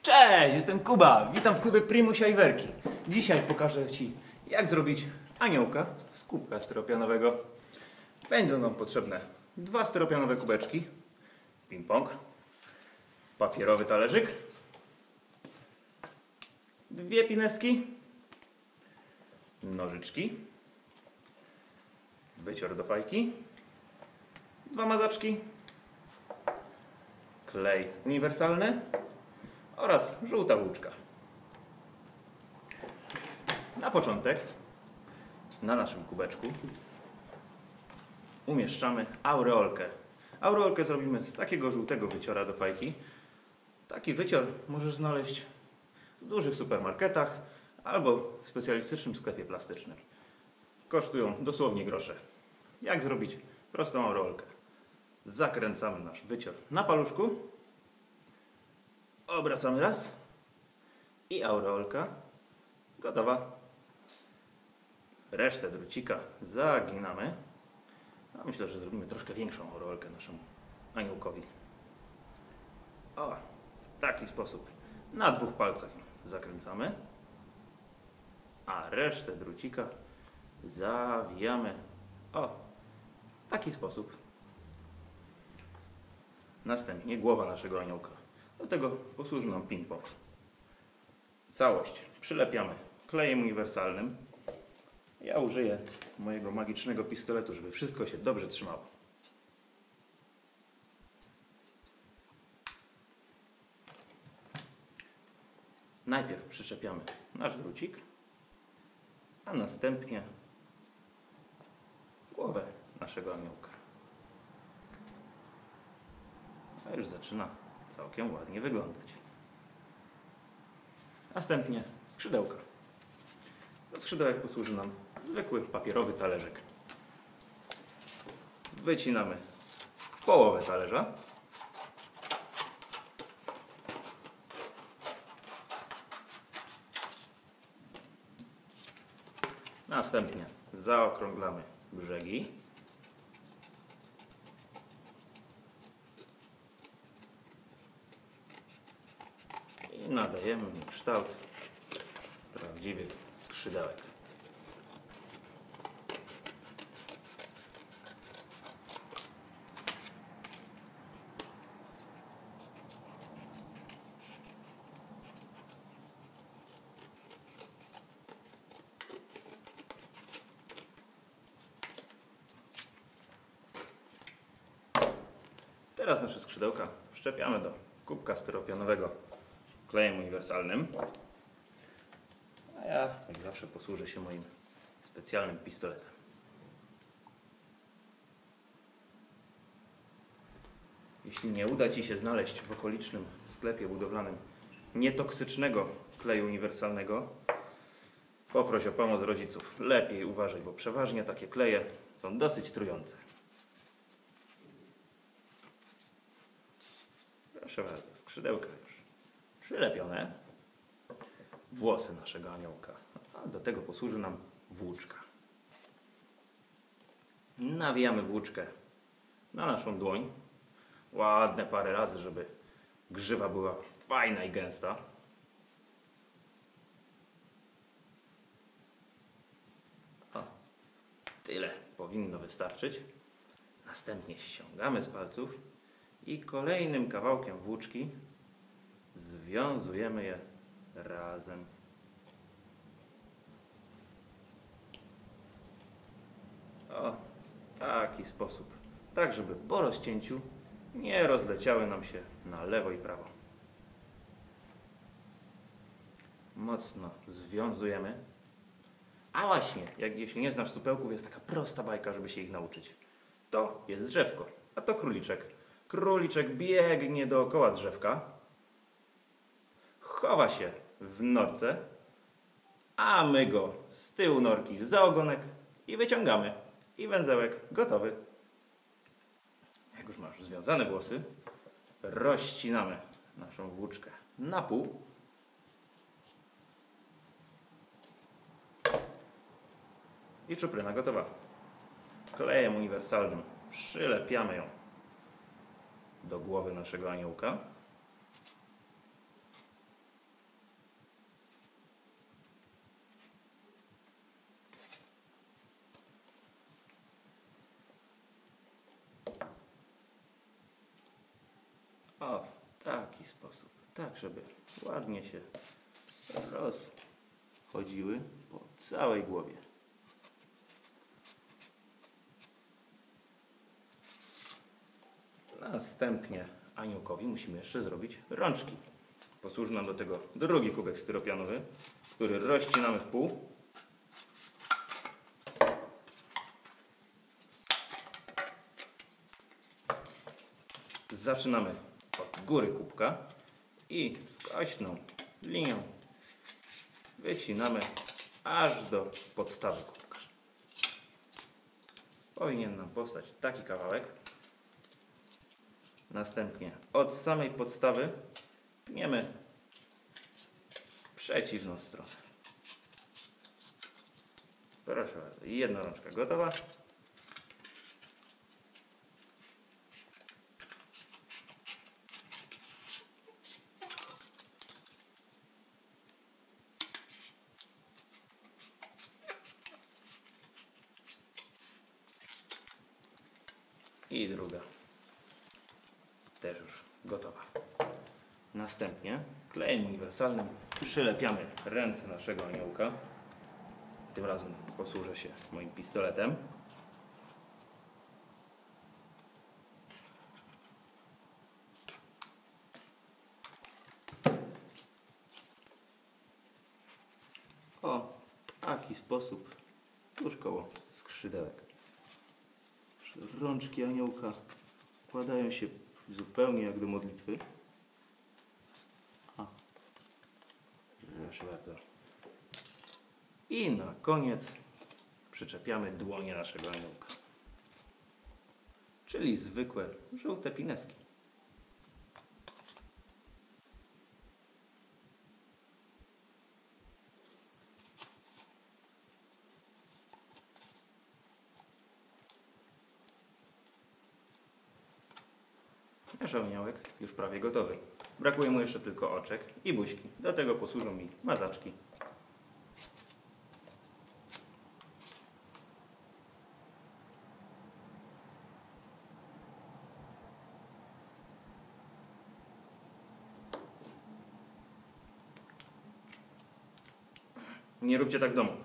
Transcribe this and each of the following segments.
Cześć, jestem Kuba. Witam w klubie Primusia i Werki. Dzisiaj pokażę Ci, jak zrobić aniołka z kubka styropianowego. Będą nam potrzebne 2 styropianowe kubeczki, ping-pong, papierowy talerzyk, 2 pineski, nożyczki, wycior do fajki, 2 mazaczki, klej uniwersalny oraz żółta włóczka. Na początek na naszym kubeczku umieszczamy aureolkę. Aureolkę zrobimy z takiego żółtego wyciora do fajki. Taki wycior możesz znaleźć w dużych supermarketach albo w specjalistycznym sklepie plastycznym. Kosztują dosłownie grosze. Jak zrobić prostą aureolkę? Zakręcamy nasz wycior na paluszku. Obracamy raz i aureolka gotowa. Resztę drucika zaginamy. A myślę, że zrobimy troszkę większą aureolkę naszemu aniołkowi. O, w taki sposób. Na 2 palcach zakręcamy, a resztę drucika zawijamy. O, w taki sposób. Następnie głowa naszego aniołka. Do tego posłuży nam ping-pong. Całość przylepiamy klejem uniwersalnym. Ja użyję mojego magicznego pistoletu, żeby wszystko się dobrze trzymało. Najpierw przyczepiamy nasz drucik, a następnie głowę naszego aniołka. A już zaczyna całkiem ładnie wyglądać. Następnie skrzydełka. Do skrzydełek posłuży nam zwykły papierowy talerzyk. Wycinamy połowę talerza. Następnie zaokrąglamy brzegi. I nadajemy mu kształt prawdziwych skrzydełek. Teraz nasze skrzydełka wszczepiamy do kubka styropianowego klejem uniwersalnym. A ja, jak zawsze, posłużę się moim specjalnym pistoletem. Jeśli nie uda Ci się znaleźć w okolicznym sklepie budowlanym nietoksycznego kleju uniwersalnego, poproś o pomoc rodziców. Lepiej uważaj, bo przeważnie takie kleje są dosyć trujące. Proszę bardzo, skrzydełka już przylepione. Włosy naszego aniołka. A do tego posłuży nam włóczka. Nawijamy włóczkę na naszą dłoń. Ładne parę razy, żeby grzywa była fajna i gęsta. O, tyle powinno wystarczyć. Następnie ściągamy z palców i kolejnym kawałkiem włóczki związujemy je razem. O, w taki sposób. Tak, żeby po rozcięciu nie rozleciały nam się na lewo i prawo. Mocno związujemy. A właśnie, jeśli nie znasz supełków, jest taka prosta bajka, żeby się ich nauczyć. To jest drzewko, a to króliczek. Króliczek biegnie dookoła drzewka, chowa się w norce, a my go z tyłu norki za ogonek i wyciągamy. I węzełek gotowy. Jak już masz związane włosy, rozcinamy naszą włóczkę na pół. I czupryna gotowa. Klejem uniwersalnym przylepiamy ją do głowy naszego aniołka. O, w taki sposób. Tak, żeby ładnie się rozchodziły po całej głowie. Następnie aniołkowi musimy jeszcze zrobić rączki. Posłuży nam do tego drugi kubek styropianowy, który rozcinamy w pół. Zaczynamy od góry kubka i skośną linią wycinamy aż do podstawy kubka. Powinien nam powstać taki kawałek. Następnie od samej podstawy tniemy w przeciwną stronę. Proszę bardzo, jedna rączka gotowa. I druga też już gotowa. Następnie klejem uniwersalnym przylepiamy ręce naszego aniołka. Tym razem posłużę się moim pistoletem. O, taki sposób tuż koło skrzydełek. Rączki aniołka układają się zupełnie jak do modlitwy. O, proszę bardzo. I na koniec przyczepiamy dłonie naszego aniołka. Czyli zwykłe żółte pineski. Nasz aniołek już prawie gotowy. Brakuje mu jeszcze tylko oczek i buźki. Do tego posłużą mi mazaczki. Nie róbcie tak w domu.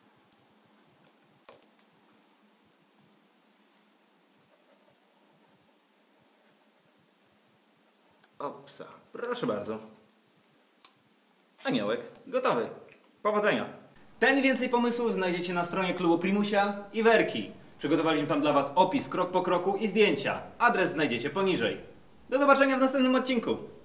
Opsa, proszę bardzo. Aniołek gotowy. Powodzenia! Ten i więcej pomysłów znajdziecie na stronie klubu Primusia i Werki. Przygotowaliśmy tam dla Was opis krok po kroku i zdjęcia. Adres znajdziecie poniżej. Do zobaczenia w następnym odcinku.